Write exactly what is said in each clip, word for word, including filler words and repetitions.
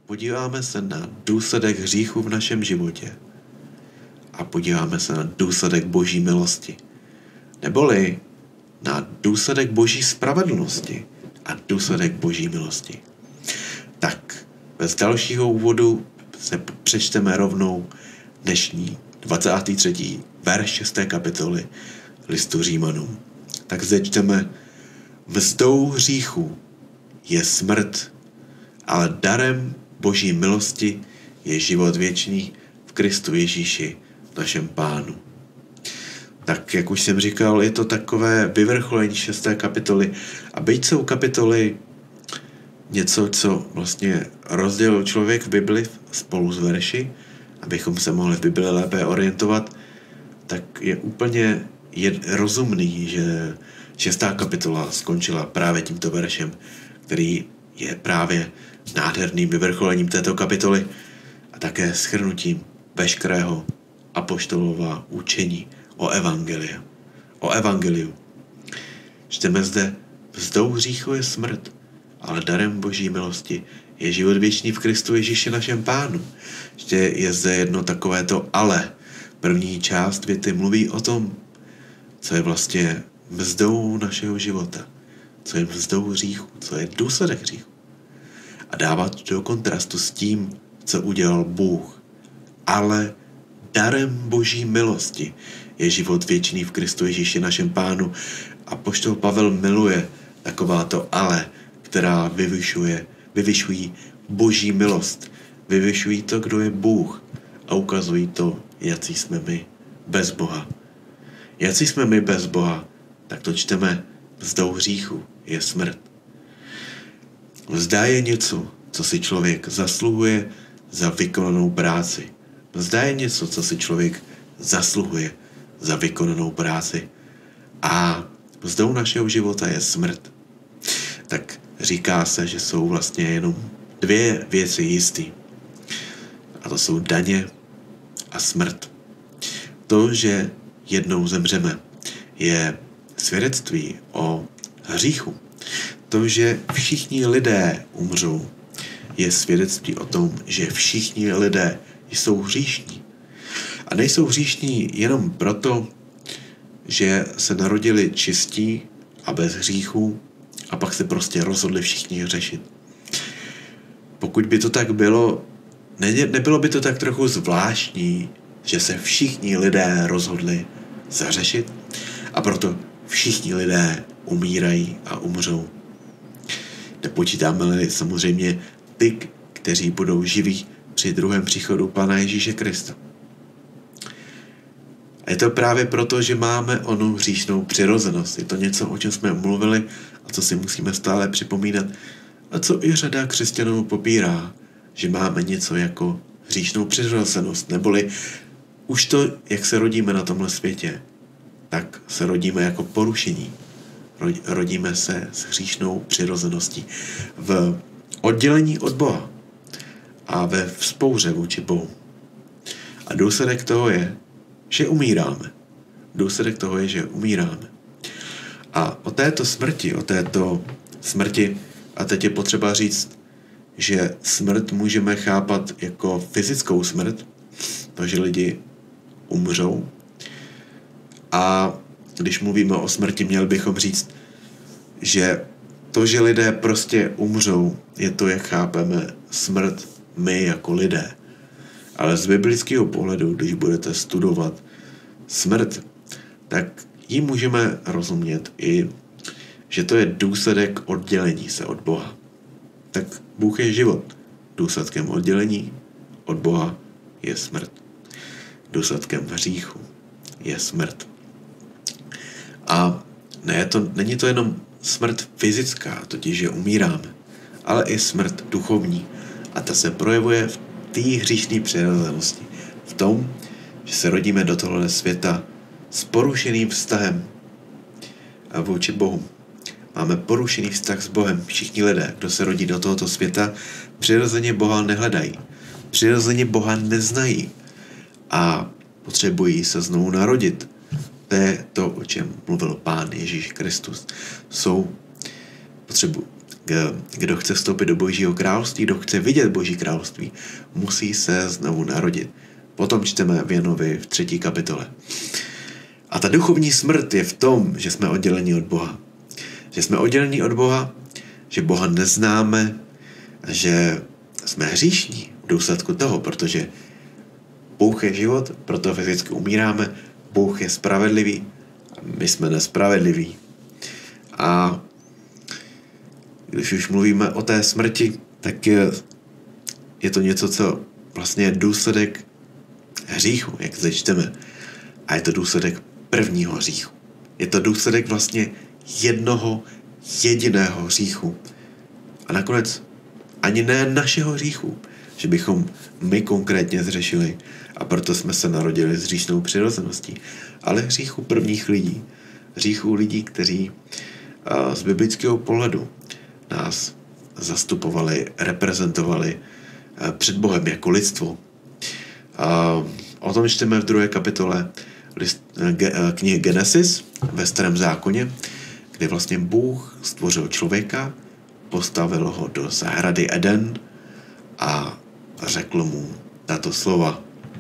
podíváme se na důsledek hříchu v našem životě a podíváme se na důsledek Boží milosti. Neboli na důsledek Boží spravedlnosti a důsledek Boží milosti. Tak, bez dalšího úvodu se přečteme rovnou dnešní dvacátý třetí verš šesté kapitoly listu Římanům. Tak zde čteme: Mzdou hříchu je smrt, ale darem Boží milosti je život věčný v Kristu Ježíši, našem Pánu. Tak, jak už jsem říkal, je to takové vyvrcholení šesté kapitoly. A byť jsou kapitoly něco, co vlastně rozdělil člověk v Bibli spolu s verši, abychom se mohli v Bibli lépe orientovat, tak je úplně je rozumný, že šestá kapitola skončila právě tímto veršem, který je právě nádherným vyvrcholením této kapitoly a také shrnutím veškerého apoštolova učení o evangeliu. O evangeliu. Čteme zde: Mzdou hříchu je smrt, ale darem Boží milosti je život věčný v Kristu Ježíši, našem Pánu. Ještě je zde jedno takovéto ale. První část věty mluví o tom, co je vlastně mzdou našeho života, co je mzdou hříchu, co je důsledek hříchu. A dává to do kontrastu s tím, co udělal Bůh. Ale darem Boží milosti je život věčný v Kristu Ježíši, našem Pánu. Apoštol Pavel miluje takováto ale, která vyvyšuje, vyvyšují Boží milost, vyvyšují to, kdo je Bůh a ukazují to, jací jsme my bez Boha. Jací jsme my bez Boha, tak to čteme: mzdou hříchu je smrt. Mzda je něco, co si člověk zasluhuje za vykonanou práci. Mzda je něco, co si člověk zasluhuje za vykonanou práci. A mzdou našeho života je smrt. Tak říká se, že jsou vlastně jenom dvě věci jistý. A to jsou daně a smrt. To, že jednou zemřeme, je svědectví o hříchu. To, že všichni lidé umřou, je svědectví o tom, že všichni lidé jsou hříšní. A nejsou hříšní jenom proto, že se narodili čistí a bez hříchu a pak se prostě rozhodli všichni hřešit. Pokud by to tak bylo, ne, nebylo by to tak trochu zvláštní, že se všichni lidé rozhodli zařešit a proto všichni lidé umírají a umřou. Nepočítáme-li samozřejmě ty, kteří budou živí při druhém příchodu Pána Ježíše Krista. A je to právě proto, že máme onu hříšnou přirozenost. Je to něco, o čem jsme mluvili a co si musíme stále připomínat. A co i řada křesťanů popírá, že máme něco jako hříšnou přirozenost, neboli už to, jak se rodíme na tomhle světě, tak se rodíme jako porušení. Rodíme se s hříšnou přirozeností v oddělení od Boha a ve vzpouře vůči Bohu. A důsledek toho je, že umíráme. Důsledek toho je, že umíráme. A o této smrti, o této smrti, a teď je potřeba říct, že smrt můžeme chápat jako fyzickou smrt, to, že lidi umřou. A když mluvíme o smrti, měli bychom říct, že to, že lidé prostě umřou, je to, jak chápeme smrt my jako lidé. Ale z biblického pohledu, když budete studovat smrt, tak ji můžeme rozumět i, že to je důsledek oddělení se od Boha. Tak Bůh je život. Důsledkem oddělení od Boha je smrt. Důsledkem hříchu je smrt. A ne, to, není to jenom smrt fyzická, totiž že umíráme, ale i smrt duchovní. A ta se projevuje v té hříšné přirozenosti. V tom, že se rodíme do tohohle světa s porušeným vztahem a vůči Bohu. Máme porušený vztah s Bohem. Všichni lidé, kdo se rodí do tohoto světa, přirozeně Boha nehledají. Přirozeně Boha neznají. A potřebují se znovu narodit. To je to, o čem mluvil Pán Ježíš Kristus. Jsou potřebu, kdo chce vstoupit do Božího království, kdo chce vidět Boží království, musí se znovu narodit. Potom čteme v Janovi v třetí kapitole. A ta duchovní smrt je v tom, že jsme odděleni od Boha. Že jsme odděleni od Boha, že Boha neznáme, že jsme hříšní v důsledku toho, protože Bůh je život, proto fyzicky umíráme, Bůh je spravedlivý a my jsme nespravedliví. A když už mluvíme o té smrti, tak je, je to něco, co vlastně je důsledek hříchu, jak zde čteme. A je to důsledek prvního hříchu. Je to důsledek vlastně jednoho jediného hříchu. A nakonec ani ne našeho hříchu, že bychom my konkrétně zřešili a proto jsme se narodili s hříšnou přirozeností, ale hříchu prvních lidí. Hříchu lidí, kteří z biblického pohledu nás zastupovali, reprezentovali před Bohem jako lidstvo. O tom čteme v druhé kapitole knihy Genesis ve Starém zákoně, kdy vlastně Bůh stvořil člověka, postavil ho do zahrady Eden a řekl mu tato slova.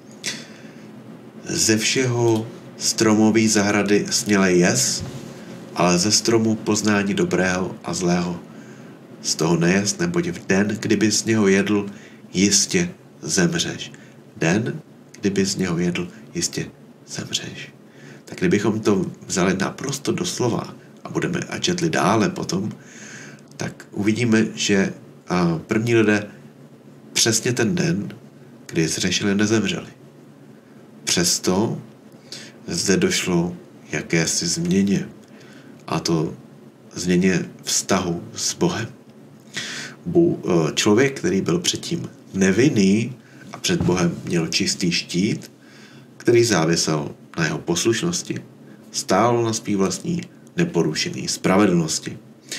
Ze všeho stromový zahrady směle jes, ale ze stromu poznání dobrého a zlého z toho nejest, neboť v den, kdyby z něho jedl, jistě zemřeš. Den, kdyby z něho jedl, jistě zemřeš. Tak kdybychom to vzali naprosto doslova a budeme a četli dále potom, tak uvidíme, že první lidé přesně ten den, kdy zřešili, nezemřeli. Přesto zde došlo jakési změně, a to změně vztahu s Bohem. Člověk, který byl předtím nevinný a před Bohem měl čistý štít, který závisel na jeho poslušnosti, stál na svý vlastní neporušený spravedlnosti.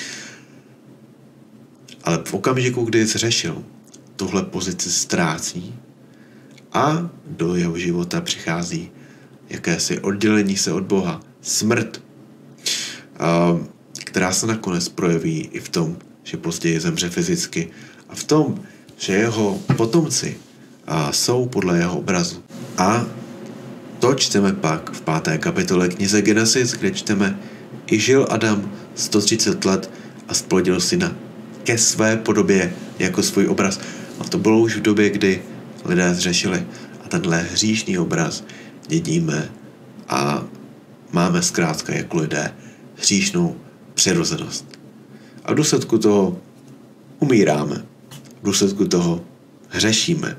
Ale v okamžiku, kdy zřešil, tuhle pozici ztrácí a do jeho života přichází jakési oddělení se od Boha, smrt, která se nakonec projeví i v tom, že později zemře fyzicky a v tom, že jeho potomci jsou podle jeho obrazu. A to čteme pak v páté kapitole knize Genesis, kde čteme: I žil Adam sto třicet let a splodil syna ke své podobě jako svůj obraz. A to bylo už v době, kdy lidé zřešili. A tenhle hříšný obraz dědíme a máme zkrátka jako lidé hříšnou přirozenost. A v důsledku toho umíráme. V důsledku toho hřešíme.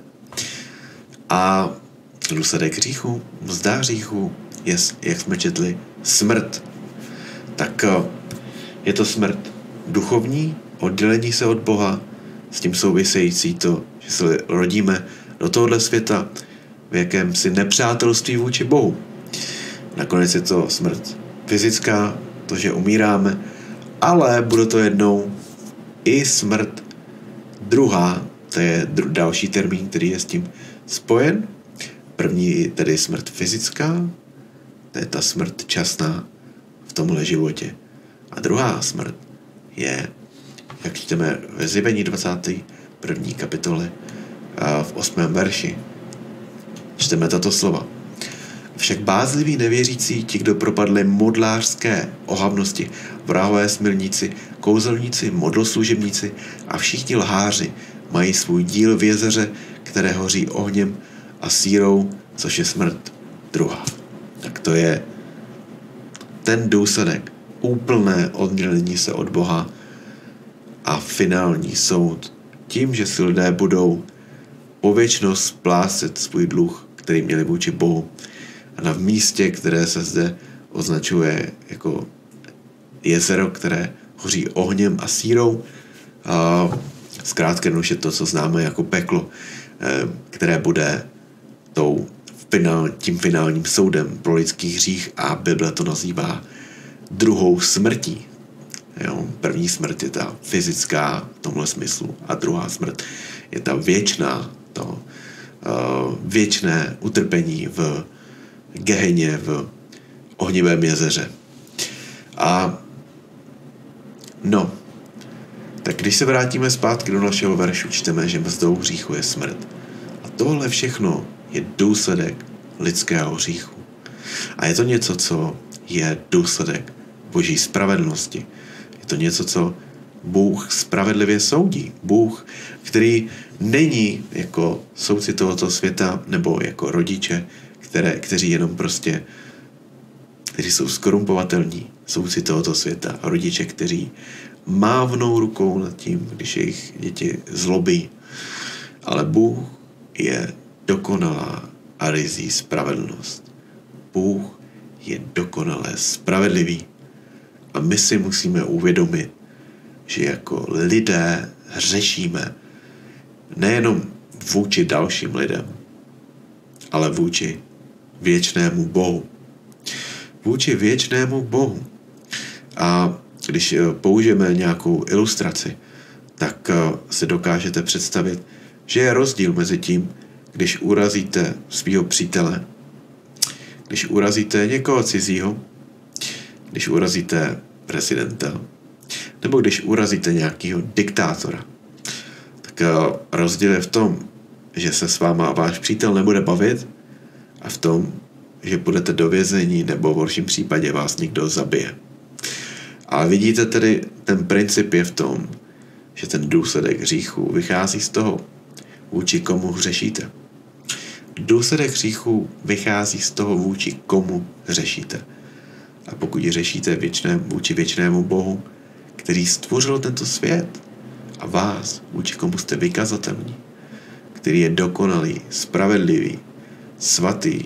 A důsledek hříchu, mzda hříchu je, jak jsme četli, smrt. Tak je to smrt duchovní, oddělení se od Boha, s tím související to, že se rodíme do tohohle světa v jakémsi nepřátelství vůči Bohu. Nakonec je to smrt fyzická, to, že umíráme, ale bude to jednou i smrt druhá, to je dru- další termín, který je s tím spojen. První tedy smrt fyzická, to je ta smrt časná v tomhle životě. A druhá smrt je, jak čteme ve Zjevení dvacáté první kapitole v osmém verši. Čteme tato slova. Však bázliví nevěřící, ti, kdo propadli modlářské ohavnosti, vrahové smilníci, kouzelníci, modloslužebníci a všichni lháři mají svůj díl v jezeře, které hoří ohněm a sírou, což je smrt druhá. Tak to je ten důsledek, úplné oddělení se od Boha a finální soud. Tím, že si lidé budou po věčnost splácet svůj dluh, který měli vůči Bohu. A na místě, které se zde označuje jako jezero, které hoří ohněm a sírou, a zkrátka už je to, co známe jako peklo, které bude tou finál, tím finálním soudem pro lidský hřích, a Bible to nazývá druhou smrtí. Jo? První smrt je ta fyzická v tomhle smyslu a druhá smrt je ta věčná, to uh, věčné utrpení v Geheně, v ohnivém jezeře. A no, tak Tak když se vrátíme zpátky do našeho veršu, čteme, že mzdou hříchu je smrt. A tohle všechno je důsledek lidského hříchu. A je to něco, co je důsledek Boží spravedlnosti. Je to něco, co Bůh spravedlivě soudí. Bůh, který není jako soudci tohoto světa nebo jako rodiče, které, kteří jenom prostě kteří jsou skorumpovatelní, soudci tohoto světa, rodiče, kteří mávnou rukou nad tím, když jejich děti zlobí. Ale Bůh je dokonalá a rizí spravedlnost. Bůh je dokonale spravedlivý. A my si musíme uvědomit, že jako lidé hřešíme nejenom vůči dalším lidem, ale vůči věčnému Bohu. Vůči věčnému Bohu. A když použijeme nějakou ilustraci, tak si dokážete představit, že je rozdíl mezi tím, když urazíte svého přítele, když urazíte někoho cizího, když urazíte prezidenta, nebo když urazíte nějakého diktátora. Tak rozdíl je v tom, že se s váma váš přítel nebude bavit a v tom, že budete do vězení nebo v horším případě vás někdo zabije. Ale vidíte tedy, ten princip je v tom, že ten důsledek hříchu vychází z toho, vůči komu hřešíte. Důsledek hříchu vychází z toho, vůči komu hřešíte. A pokud řešíte věčném, vůči věčnému Bohu, který stvořil tento svět a vás, vůči komu jste vykazatelní, který je dokonalý, spravedlivý, svatý,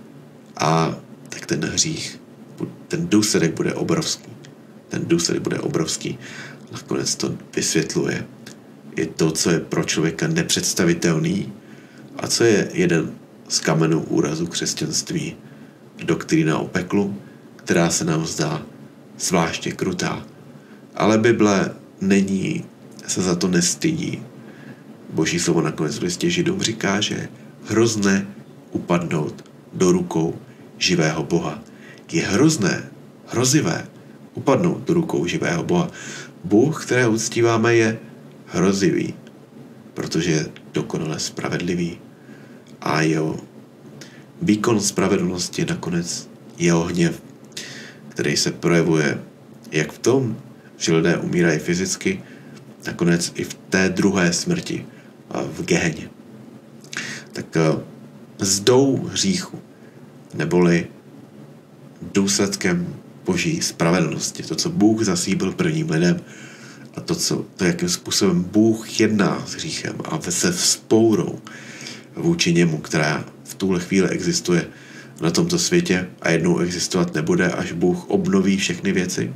a tak ten hřích, ten důsledek bude obrovský. Ten důsledek bude obrovský. Nakonec to vysvětluje. Je to, co je pro člověka nepředstavitelný a co je jeden z kamenů úrazu křesťanství, doktrína o peklu, která se nám zdá zvláště krutá. Ale Bible není, se za to nestydí. Boží slovo nakonec v listě Židům říká, že hrozné upadnout do rukou živého Boha. Je hrozné, hrozivé upadnout do rukou živého Boha. Bůh, kterého uctíváme, je hrozivý, protože je dokonale spravedlivý a jeho výkon spravedlnosti je nakonec jeho hněv, který se projevuje jak v tom, že lidé umírají fyzicky, nakonec i v té druhé smrti, v Geheně. Tak mzdou hříchu, neboli důsledkem Boží spravedlnosti, to, co Bůh zasíbil prvním lidem a to, co, to jakým způsobem Bůh jedná s hříchem a se vzpourou vůči němu, která v tuhle chvíli existuje na tomto světě a jednou existovat nebude, až Bůh obnoví všechny věci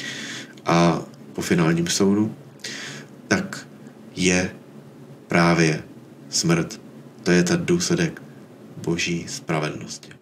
a po finálním soudu, tak je právě smrt. To je ten důsledek Boží spravedlnosti.